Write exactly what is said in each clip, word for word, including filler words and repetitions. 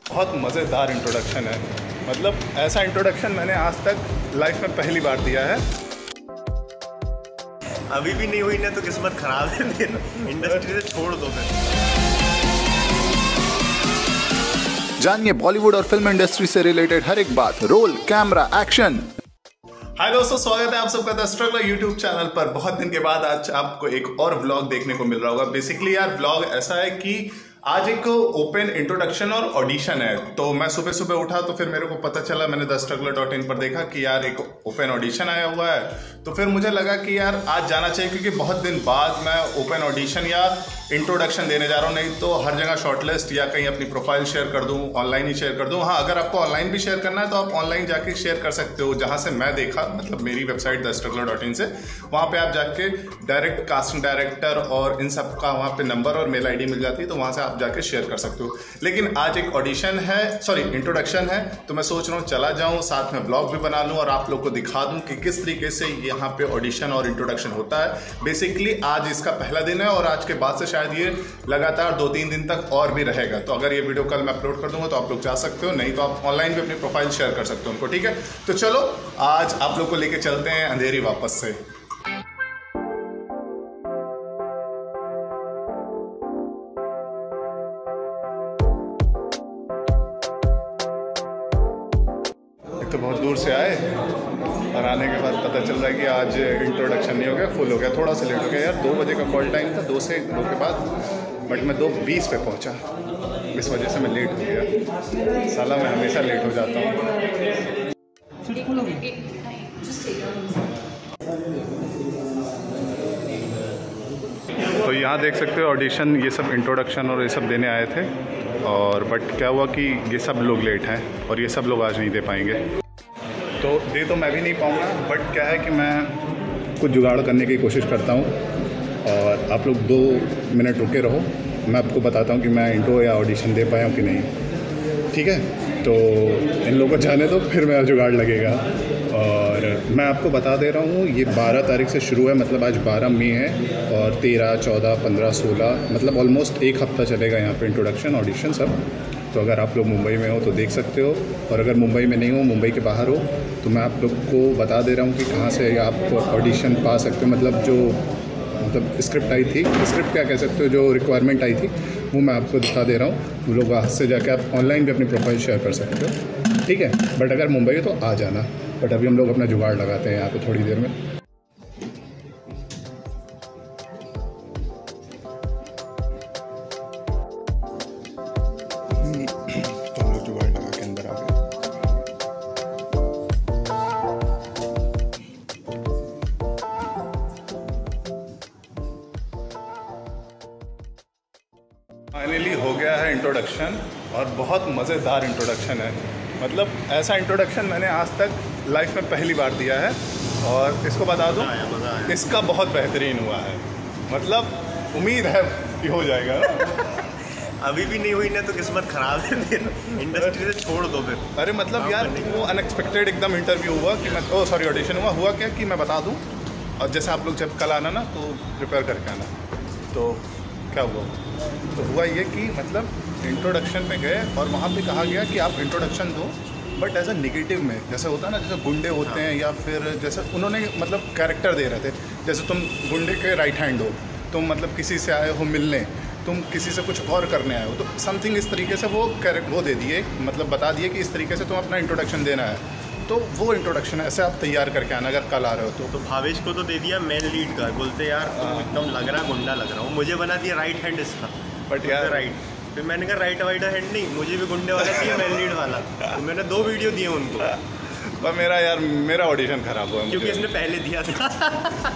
बहुत मज़ेदार इंट्रोडक्शन है। मतलब ऐसा इंट्रोडक्शन मैंने आज तक लाइफ में पहली बार दिया है। अभी भी नहीं हुई ना तो किस्मत खराब है, इंडस्ट्री से छोड़ दो फिर। जानिए बॉलीवुड और फिल्म इंडस्ट्री से रिलेटेड हर एक बात, रोल, कैमरा, एक्शन। हाय दोस्तों, स्वागत है आप सबका द स्ट्रगलर यूट्यूब चैनल पर। बहुत दिन के बाद आज आपको एक और व्लॉग देखने को मिल रहा होगा। बेसिकली यार व्लॉग ऐसा है कि आज एक ओपन इंट्रोडक्शन और ऑडिशन है। तो मैं सुबह सुबह उठा तो फिर मेरे को पता चला, मैंने द स्ट्रगलर डॉट इन पर देखा कि यार एक ओपन ऑडिशन आया हुआ है। तो फिर मुझे लगा कि यार आज जाना चाहिए, क्योंकि बहुत दिन बाद मैं ओपन ऑडिशन या इंट्रोडक्शन देने जा रहा हूँ। नहीं तो हर जगह शॉर्टलिस्ट या कहीं अपनी प्रोफाइल शेयर कर दूँ, ऑनलाइन ही शेयर कर दूँ। हाँ, अगर आपको ऑनलाइन भी शेयर करना है तो आप ऑनलाइन जाके शेयर कर सकते हो। जहाँ से मैं देखा, मतलब मेरी website the struggler dot in से, वहाँ पे आप जाके डायरेक्ट कास्टिंग डायरेक्टर और इन सब का वहाँ पे नंबर और मेल आई डी मिल जाती है। तो वहाँ से आप जाके शेयर कर सकते हो। लेकिन आज एक ऑडिशन है, सॉरी इंट्रोडक्शन है, तो मैं सोच रहा हूँ चला जाऊँ, साथ में ब्लॉग भी बना लूँ और आप लोग को दिखा दूँ कि किस तरीके से यहाँ पे ऑडिशन और इंट्रोडक्शन होता है। बेसिकली आज इसका पहला दिन है और आज के बाद से शायद ये लगातार दो तीन दिन तक और भी रहेगा। तो अगर ये वीडियो कल मैं अपलोड कर दूंगा तो आप लोग जा सकते हो, नहीं तो आप ऑनलाइन भी अपनी प्रोफाइल शेयर कर सकते हो उनको। ठीक है, तो चलो आज आप लोग को लेके चलते हैं अंधेरी वापस से। एक तो बहुत दूर से आए और आने के बाद पता चल रहा है कि आज इंट्रोडक्शन नहीं हो गया, फुल हो गया। थोड़ा सा लेट हो गया यार, दो बजे का कॉल टाइम था, दो से दो के बाद, बट मैं दो बीस पे पहुंचा। इस वजह से मैं लेट हो गया। साला मैं हमेशा लेट हो जाता हूँ। तो यहाँ देख सकते हो ऑडिशन, ये सब इंट्रोडक्शन और ये सब देने आए थे। और बट क्या हुआ कि ये सब लोग लेट हैं और ये सब लोग आज नहीं दे पाएंगे। तो दे तो मैं भी नहीं पाऊँगा, बट क्या है कि मैं कुछ जुगाड़ करने की कोशिश करता हूँ। और आप लोग दो मिनट रुके रहो, मैं आपको बताता हूँ कि मैं इंट्रो या ऑडिशन दे पाया हूँ कि नहीं। ठीक है, तो इन लोगों को जाने दो, फिर मेरा जुगाड़ लगेगा। और मैं आपको बता दे रहा हूँ, ये बारह तारीख से शुरू है, मतलब आज बारह मई है और तेरह, चौदह, पंद्रह, सोलह, मतलब ऑलमोस्ट एक हफ्ता चलेगा यहाँ पे इंट्रोडक्शन, ऑडिशन सब। तो अगर आप लोग मुंबई में हो तो देख सकते हो, और अगर मुंबई में नहीं हो, मुंबई के बाहर हो, तो मैं आप लोग को बता दे रहा हूँ कि कहाँ से आप ऑडिशन पा सकते हो। मतलब जो मतलब स्क्रिप्ट आई थी, स्क्रिप्ट क्या कह सकते हो, जो रिक्वायरमेंट आई थी वो मैं आपको दिखा दे रहा हूँ। वो लोग वहाँ से जाके आप ऑनलाइन भी अपनी प्रोफाइल शेयर कर सकते हो। ठीक है, बट अगर मुंबई हो तो आ जाना। बट अभी हम लोग अपना जुगाड़ लगाते हैं यहाँ पे थोड़ी देर में। तो हम लोग जुगाड़ लगा के अंदर आ गए। फाइनली हो गया है इंट्रोडक्शन, और बहुत मज़ेदार इंट्रोडक्शन है। मतलब ऐसा इंट्रोडक्शन मैंने आज तक लाइफ में पहली बार दिया है। और इसको बता दूं, इसका बहुत बेहतरीन हुआ है। मतलब उम्मीद है कि हो जाएगा। अभी भी नहीं हुई ना तो किस्मत खराब है, इंडस्ट्री से छोड़ दो फिर। अरे मतलब यार वो अनएक्सपेक्टेड एकदम इंटरव्यू हुआ कि मैं ओ सॉरी ऑडिशन हुआ हुआ क्या कि मैं बता दूं। और जैसे आप लोग जब कल आना ना तो प्रिपेयर करके आना। तो क्या हुआ, तो हुआ ये कि मतलब इंट्रोडक्शन में गए और वहाँ पे कहा गया कि आप इंट्रोडक्शन दो, बट एज अ निगेटिव में। जैसे होता है ना, जैसे गुंडे होते हैं, या फिर जैसे उन्होंने मतलब कैरेक्टर दे रहे थे, जैसे तुम गुंडे के राइट हैंड हो, तुम मतलब किसी से आए हो मिलने, तुम किसी से कुछ और करने आए हो, तो समथिंग इस तरीके से वो कैरेक्टर वो दे दिए, मतलब बता दिए कि इस तरीके से तुम अपना इंट्रोडक्शन देना है। तो वो इंट्रोडक्शन ऐसे आप तैयार करके आना अगर कल आ रहे हो तो। तो भावेश को तो दे दिया मेन लीड का, बोलते यार तुम एकदम लग रहा गुंडा लग रहा हूँ, मुझे बना दिया राइट हैंड इसका। बट यार राइट, फिर मैंने कहा राइट वाइट हैंड नहीं, मुझे भी गुंडे वाला चाहिए, मेन लीड वाला। तो मैंने दो वीडियो दिए उनको। पर मेरा यार मेरा ऑडिशन खराब हुआ, क्योंकि इसने पहले दिया था।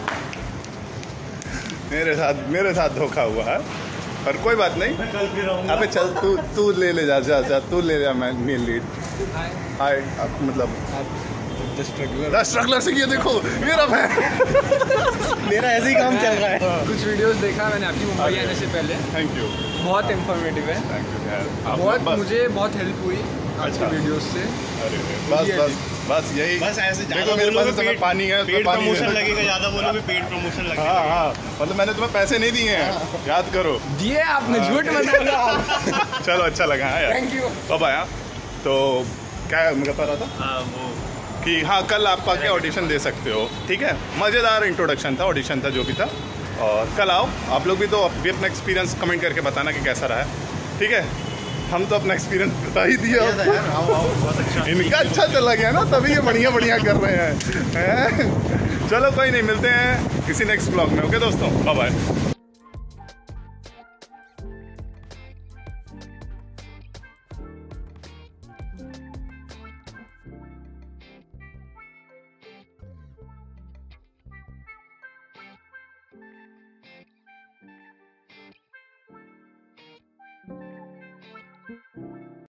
मेरे साथ मेरे साथ धोखा हुआ है, पर कोई बात नहीं। मैं कल भी रहूँगा। अबे चल तू तू ले ले जा जा जा तू ले ले मैं मेन लीड। हाय, आप मतलब द स्ट्रगलर द स्ट्रगलर से किया, देखो मेरा मेरा ऐसे ही काम चल रहा है। कुछ वीडियोस देखा मैंने आपकी मुंबई आने से पहले। थैंक यू, बहुत इंफॉर्मेटिव है। थैंक यू यार, बहुत मुझे बहुत हेल्प हुई। अच्छा वीडियोस से। अरे बस बस बस यही, बस ऐसे देखो मेरे पास पेट पानी है, पेट पानी प्रमोशन लगेगा, ज्यादा बोलोगे पेट प्रमोशन लगेगा। हाँ हाँ, मतलब मैंने तुम्हें पैसे नहीं दिए हैं, याद करो। दिए आपने, झूठ मत बोलो। चलो अच्छा लगा यार, थैंक यू। अब आया तो क्या मैं बता रहा था हाँ वो कि हाँ कल आप आके ऑडिशन दे सकते हो, ठीक है। मज़ेदार इंट्रोडक्शन था, ऑडिशन था जो भी था, और कल आओ आप लोग भी, तो भी अपना एक्सपीरियंस कमेंट करके बताना कि कैसा रहा है, ठीक है। हम तो अपना एक्सपीरियंस बता ही दिया, इनका अच्छा चला गया ना, तभी ये बढ़िया बढ़िया कर रहे हैं। चलो कोई नहीं, मिलते हैं किसी नेक्स्ट ब्लॉग में। ओके दोस्तों, बाय बाय।